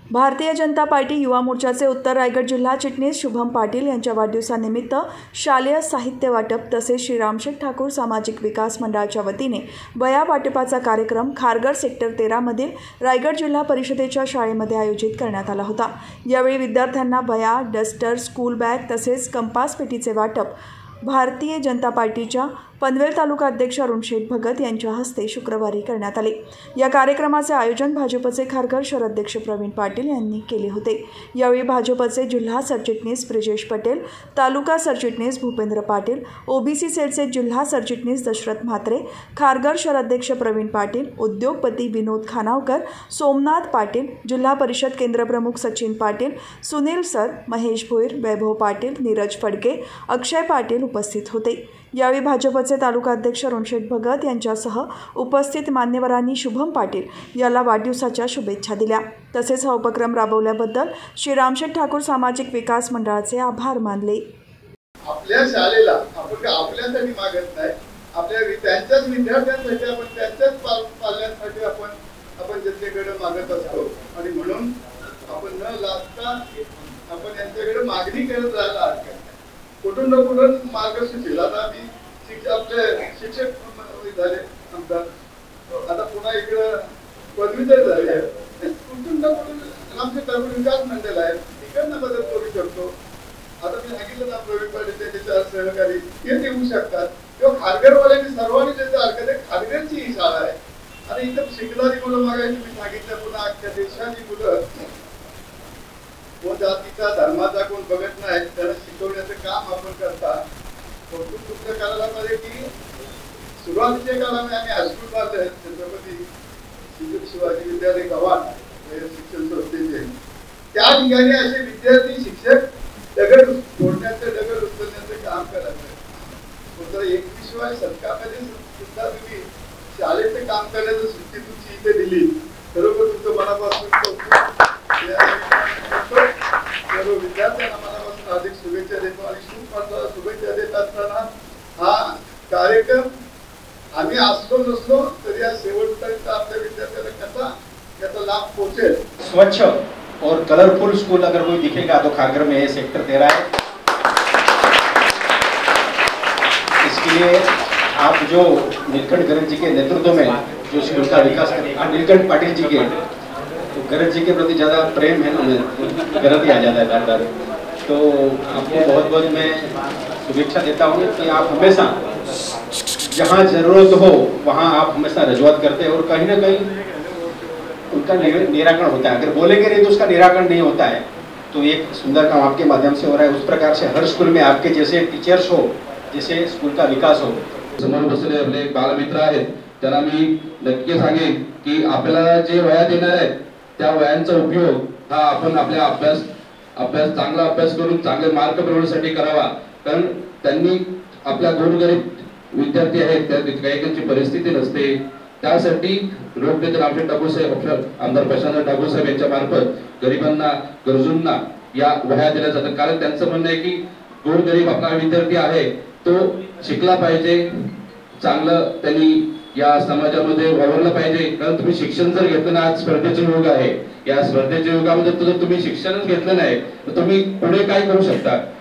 Bharatiya Janata party युवा मोर्चाचे उत्तर रायगड जिल्हा चिटणीस शुभम पाटील यांच्या वाढदिवसानिमित्त शालेय साहित्य वाटप तसेच श्रीरामशेठ ठाकूर सामाजिक विकास मंडळाच्या वतीने वह्या वाटपाचा कार्यक्रम खारघर सेक्टर 13 मधील रायगड जिल्हा परिषदेच्या शाळेमध्ये आयोजित करण्यात आला होता। यावेळी विद्यार्थ्यांना वह्या, डस्टर, स्कूल बॅग तसेच कंपास पेटीचे वाटप भारतीय जनता पार्टीच्या पनवेल तालुका अध्यक्ष अरुणशेठ भगत यांच्या हस्ते शुक्रवारी करण्यात आले। या कार्यक्रमाचे आयोजन भाजपचे खारघर शहराध्यक्ष प्रवीण पाटील यांनी केले होते। यावेळी भाजपचे जिल्हा सरचिटणीस ब्रिजेश पटेल, तालुका सरचिटणीस भूपेंद्र पाटील, ओबीसी सेलचे जिल्हा सरचिटणीस दशरथ म्हात्रे, खारघर शहराध्यक्ष प्रवीण पाटील, उद्योगपती विनोद खानावकर, सोमनाथ पाटील, जिल्हा परिषद केंद्र प्रमुख सचिन पाटील, सुनील सर, महेश भोईर, वैभव पाटील, नीरज फडके, अक्षय पाटील उपस्थित होते। यावेळी भाजपचे तालुका अध्यक्ष अरुणशेठ भगत यांच्यासह उपस्थित मान्यवरांनी शुभम पाटील याला वाढदिवसाच्या शुभेच्छा दिल्या। तसेच हा उपक्रम राबवल्याबद्दल श्रीरामशेठ ठाकूर सामाजिक विकास मंडळाचे आभार मानले। आपल्या शाळेला आपण आपल्यासाठी मागत नाही, आपल्या त्यांच्याच विद्यार्थ्यांसाठी आपण त्यांच्याच पाल्यांसाठी आपण जनतेकडे मागत असतो आणि म्हणून आपण न लाजता आपण यांच्याकडे मागणी करत राहायला हरकत नाही। कुठून ना कुठून मार्गदर्शन आता आम्ही आपले शिक्षक झाले आमदार, आता पुन्हा इकडे पदवीधर झाले, कुठून ना कुठून आमचे ठाकूर विकास मंडळ आहे, तिकडनं मदत करू शकतो। आता मी सांगितलं ना प्रवीण पाटील त्यांचे 4 सहकारी हे देऊ शकतात किंवा खारघरवाल्यांनी सर्वांनी त्याचं हरकत आहे। खारघरची ही शाळा आहे आणि इथं शिकणारी मुलं मागायची मी सांगितलं, पुन्हा अख्ख्या देशाची मुलं जातीचा धर्माचा कोण बघत नाही, त्याला शिकवण्याचं काम आपण करता। कौतुक करायला पाहिजे की सुरुवातीच्या काळामध्ये आम्ही हायस्कूल पाहिजे छत्रपती शिवाजी विद्यालय गव्हाण शिक्षण संस्थेचे, त्या ठिकाणी असे विद्यार्थी शिक्षक दगड फोडण्याचं, दगड उचलण्याचं काम करायचं। 21व्या शतकामध्ये सुद्धा तुम्ही शाळेचं काम करण्याचं सुट्टी तुमची इथे दिली, खरोखर तुमचं मनापासून सर्व विद्यार्थ्यांना मनापासून अधिक शुभेच्छा देतो आणि शुभेच्छा देत असताना हा कार्यक्रम आम्ही असलो नसलो तरी या शेवटपर्यंत आपल्या विद्यार्थ्यांना कसा याचा लाभ पोहोचेल। स्वच्छ और कलरफुल स्कूल अगर कोई दिखेगा तो खारघर में ये सेक्टर 13 है। इसके लिए आप जो नीलकंठ गरज जी के नेतृत्व में जो स्कूल का विकास नीलकंठ पाटिल जी के गरज जी के प्रति ज़्यादा प्रेम है, उन्हें गरज ही आ जाता है बार-बार। तो आपको बहुत बहुत मैं शुभेच्छा देता हूँ कि आप हमेशा जहाँ ज़रूरत हो वहाँ आप हमेशा रजूआत करते हैं और कहीं ना कहीं उनका निराकरण होता है। अगर बोलेंगे नहीं तो उसका निराकरण नहीं होता है। तो एक सुंदर काम आपके माध्यम से हो रहा है। उस प्रकार से हर स्कूल में आपके जैसे टीचर्स हो, जैसे स्कूल का विकास हो। समोर बसलेले आपले एक बालमित्र आहेत, त्यांना मी नक्की सांगेन की आपल्याला जे वह्या देणार आहेत त्या वह्यांचा उपयोग हा आपण आपल्या अभ्यास चांगला अभ्यास करून चांगले मार्क मिळवण्यासाठी करावा। कारण त्यांनी आपल्या गोरगरीब विद्यार्थी आहेत, त्या काहींची परिस्थिती नसते, त्यासाठी लोकनेते रामशेठ ठाकूर साहेब, आमदार प्रशांत ठाकूर साहेब यांच्या मार्फत गरिबांना, गरजूंना या वह्या दिल्या जातात। कारण त्यांचं म्हणणं आहे की गोरगरीब आपला विद्यार्थी आहे तो शिकला पाहिजे, चांगलं त्यांनी या समाजामध्ये वावरलं पाहिजे। कारण तुम्ही शिक्षण जर घेतलं ना, आज स्पर्धेचे युग आहे, या स्पर्धेच्या युगामध्ये जर तुम्ही शिक्षणच घेतलं नाही तर तुम्ही पुढे काय करू शकता।